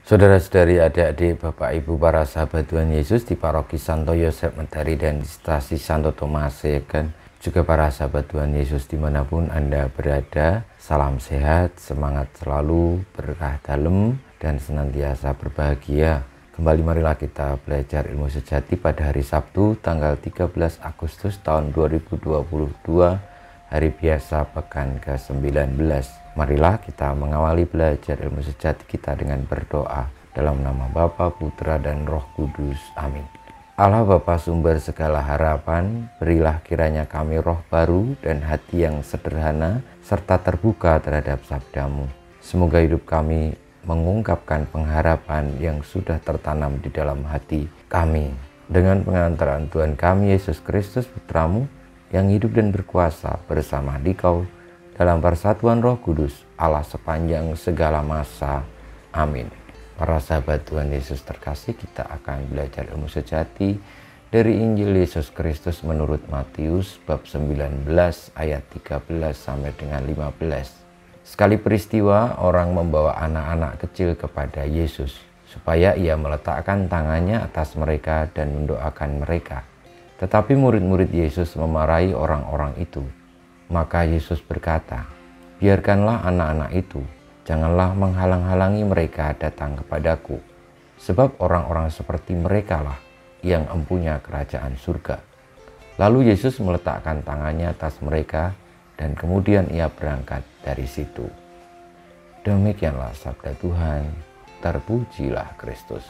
Saudara-saudari, adik-adik, Bapak Ibu, para sahabat Tuhan Yesus di Paroki Santo Yosef Medari dan di Stasi Santo Tomas Segen, juga para sahabat Tuhan Yesus dimanapun Anda berada, salam sehat, semangat selalu, berkah dalam, dan senantiasa berbahagia. Kembali marilah kita belajar ilmu sejati pada hari Sabtu tanggal 13 Agustus tahun 2022, hari biasa pekan ke-19. Marilah kita mengawali belajar ilmu sejati kita dengan berdoa dalam nama Bapa, Putra, dan Roh Kudus. Amin. Allah Bapa sumber segala harapan, berilah kiranya kami roh baru dan hati yang sederhana serta terbuka terhadap sabda-Mu. Semoga hidup kami mengungkapkan pengharapan yang sudah tertanam di dalam hati kami. Dengan pengantaran Tuhan kami Yesus Kristus Putra-Mu yang hidup dan berkuasa bersama Dikau dalam persatuan Roh Kudus, Allah sepanjang segala masa. Amin. Para sahabat Tuhan Yesus terkasih, kita akan belajar ilmu sejati dari Injil Yesus Kristus menurut Matius bab 19 ayat 13 sampai dengan 15. Sekali peristiwa, orang membawa anak-anak kecil kepada Yesus supaya ia meletakkan tangannya atas mereka dan mendoakan mereka. Tetapi murid-murid Yesus memarahi orang-orang itu. Maka Yesus berkata, "Biarkanlah anak-anak itu, janganlah menghalang-halangi mereka datang kepadaku, sebab orang-orang seperti merekalah yang empunya kerajaan surga." Lalu Yesus meletakkan tangannya atas mereka dan kemudian ia berangkat dari situ. Demikianlah sabda Tuhan, terpujilah Kristus.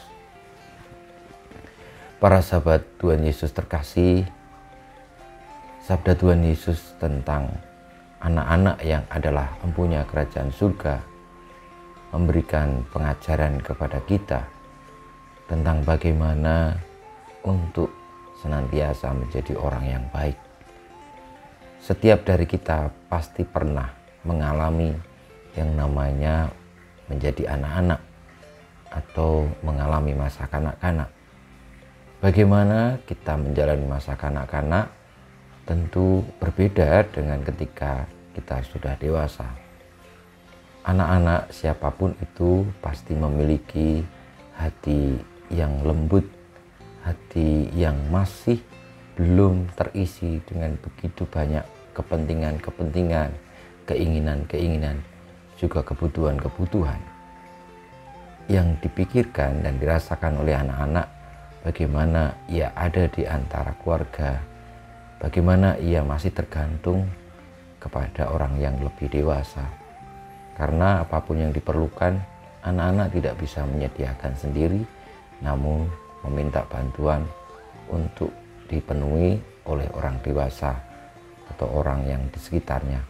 Para sahabat Tuhan Yesus terkasih, sabda Tuhan Yesus tentang anak-anak yang adalah empunya kerajaan surga memberikan pengajaran kepada kita tentang bagaimana untuk senantiasa menjadi orang yang baik. Setiap dari kita pasti pernah mengalami yang namanya menjadi anak-anak atau mengalami masa kanak-kanak. Bagaimana kita menjalani masa kanak-kanak tentu berbeda dengan ketika kita sudah dewasa. Anak-anak siapapun itu pasti memiliki hati yang lembut, hati yang masih belum terisi dengan begitu banyak kepentingan-kepentingan, keinginan-keinginan, juga kebutuhan-kebutuhan yang dipikirkan dan dirasakan oleh anak-anak. Bagaimana ia ada di antara keluarga, bagaimana ia masih tergantung kepada orang yang lebih dewasa. Karena apapun yang diperlukan, anak-anak tidak bisa menyediakan sendiri, namun meminta bantuan untuk dipenuhi oleh orang dewasa atau orang yang di sekitarnya.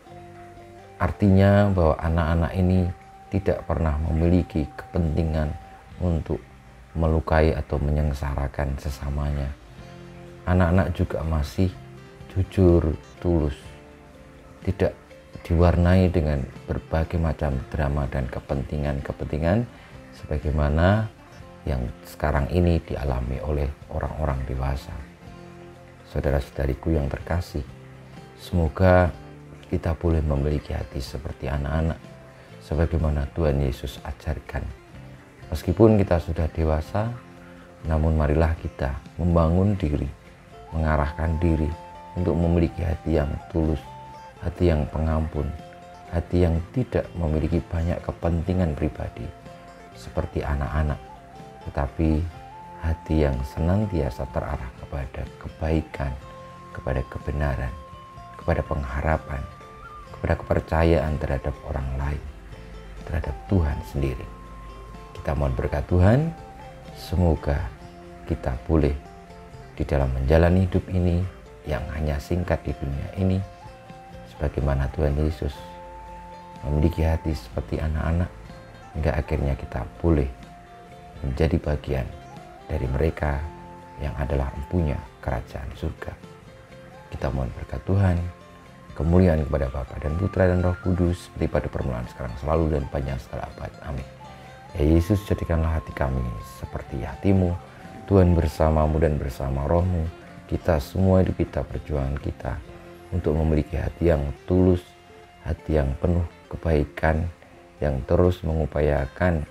Artinya bahwa anak-anak ini tidak pernah memiliki kepentingan untuk melukai atau menyengsarakan sesamanya. Anak-anak juga masih jujur, tulus, tidak diwarnai dengan berbagai macam drama dan kepentingan-kepentingan sebagaimana yang sekarang ini dialami oleh orang-orang dewasa. Saudara-saudariku yang terkasih, semoga kita boleh memiliki hati seperti anak-anak sebagaimana Tuhan Yesus ajarkan. Meskipun kita sudah dewasa, namun marilah kita membangun diri, mengarahkan diri untuk memiliki hati yang tulus, hati yang pengampun, hati yang tidak memiliki banyak kepentingan pribadi seperti anak-anak, tetapi hati yang senantiasa terarah kepada kebaikan, kepada kebenaran, kepada pengharapan, kepada kepercayaan terhadap orang lain, terhadap Tuhan sendiri. Kita mohon berkat Tuhan, semoga kita boleh di dalam menjalani hidup ini yang hanya singkat di dunia ini, sebagaimana Tuhan Yesus memiliki hati seperti anak-anak, hingga akhirnya kita boleh menjadi bagian dari mereka yang adalah empunya kerajaan surga. Kita mohon berkat Tuhan, kemuliaan kepada Bapa dan Putra dan Roh Kudus, seperti pada permulaan, sekarang, selalu, dan panjang segala abad. Amin. Ya Yesus, jadikanlah hati kami seperti hati-Mu. Tuhan bersama-Mu dan bersama Roh-Mu, kita semua hidup kita, perjuangan kita untuk memiliki hati yang tulus, hati yang penuh kebaikan, yang terus mengupayakan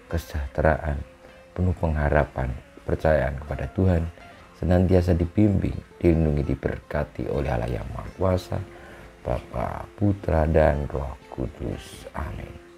kesejahteraan, penuh pengharapan, percayaan kepada Tuhan, senantiasa dibimbing, dilindungi, diberkati oleh Allah yang Maha Kuasa, Bapa, Putra, dan Roh Kudus. Amin.